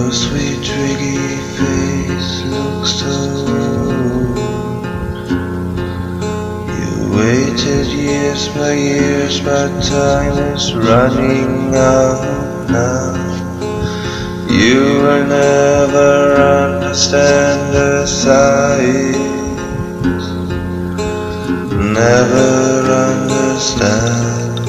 Your sweet tricky face looks so old. You waited years by years, but time is running out now. You will never understand the sighs, never understand.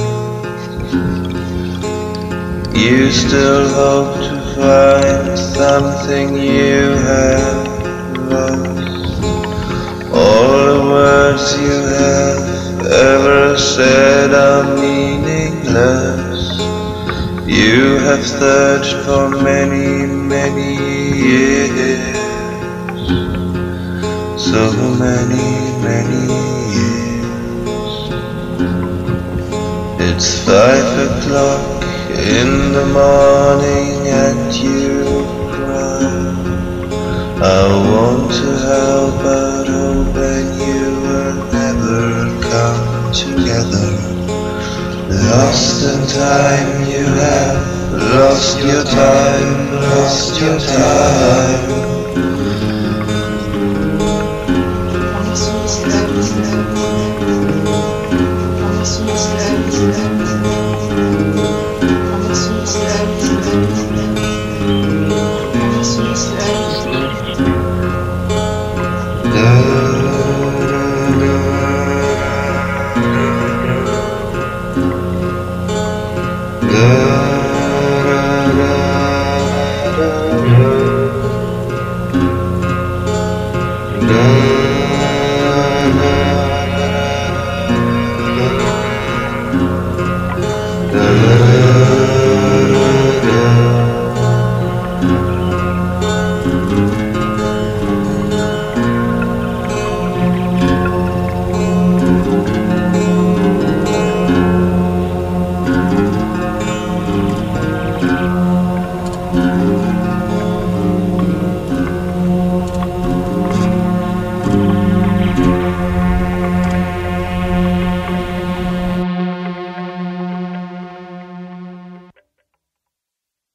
You still hope to find something you have lost. All the words you have ever said are meaningless. You have searched for many, many years, so many, many years. It's 5 o'clock in the morning and you cry. I want to help but hoping you will never come together. Lost in time, you have lost your time, lost your time.